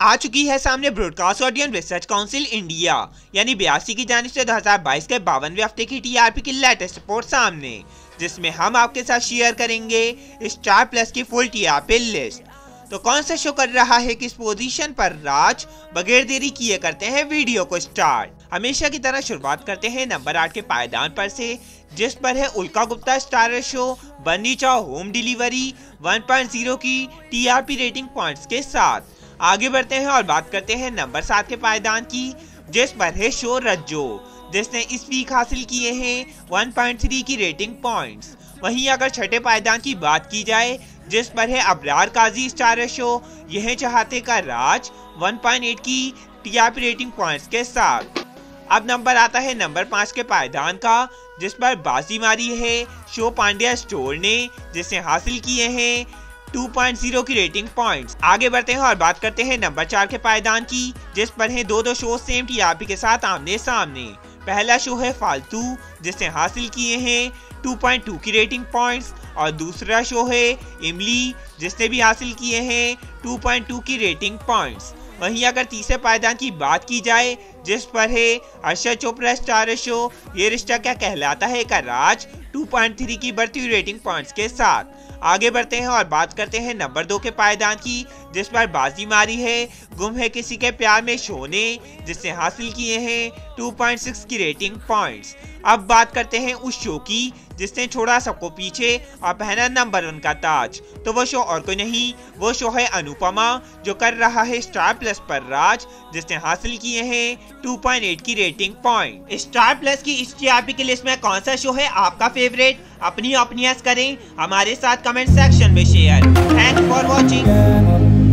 आ चुकी है सामने Broadcast Audience Research Council India यानी 82 की जानिब से 2022 के 52वें हफ्ते की टीआरपी की लेटेस्ट रिपोर्ट सामने, जिसमें हम आपके साथ शेयर करेंगे स्टार प्लस की फुल टीआरपी लिस्ट। तो कौन सा शो कर रहा है किस पोजीशन पर राज, बगैर देरी किए करते हैं वीडियो को स्टार्ट। हमेशा की तरह शुरुआत करते हैं नंबर 8 के पायदान पर से, जिस पर है उल्का गुप्ता स्टारर शो बन्नी चाओ होम डिलीवरी 1.0 की टीआरपी रेटिंग पॉइंट्स के साथ। आगे बढ़ते हैं और बात करते हैं नंबर 7 के पायदान की, जिस पर है शो रज्जो, जिसने इस वीक हासिल किए हैं 1.3 की रेटिंग पॉइंट्स। वहीं अगर छठे पायदान की बात की जाए, जिस पर है अबरार काजी स्टारर शो यह चाहते का राज 1.8 की टीआरपी रेटिंग पॉइंट्स के साथ। अब नंबर आता है नंबर 5 के पायदान का, जिस पर बाजी मारी है शो पांड्या स्टोर ने, जिसने हासिल किए हैं 2.0 की रेटिंग पॉइंट्स। आगे बढ़ते हैं और बात करते हैं नंबर 4 के पायदान की, जिस पर है दो शो सेम टीआरपी के साथ आमने सामने। पहला शो है फालतू, जिसने हासिल किए हैं 2.2 की रेटिंग पॉइंट्स, और दूसरा शो है इमली, जिसने भी हासिल किए हैं 2.2 की रेटिंग पॉइंट्स। वहीं अगर तीसरे पायदान की बात की जाए, जिस पर है अर्शद चोपड़ा स्टार शो ये रिश्ता क्या कहलाता है का राज 2.3 की बढ़ती हुई रेटिंग पॉइंट्स के साथ। आगे बढ़ते हैं और बात करते हैं नंबर 2 के पायदान की, जिस पर बाजी मारी है गुम है किसी के प्यार में शो ने, जिसने हासिल किए हैं 2.6 की रेटिंग पॉइंट्स। अब बात करते हैं उस शो की जिसने छोड़ा सबको पीछे और पहना नंबर 1 का ताज। तो वो शो और कोई नहीं, वो शो है अनुपमा, जो कर रहा है स्टार प्लस पर राज, जिसने हासिल किए हैं 2.8 की रेटिंग पॉइंट। स्टार प्लस की इस टीआरपी की लिस्ट में कौन सा शो है आपका फेवरेट? अपनी ओपिनियंस करें हमारे साथ कमेंट सेक्शन में शेयर। Thanks for watching.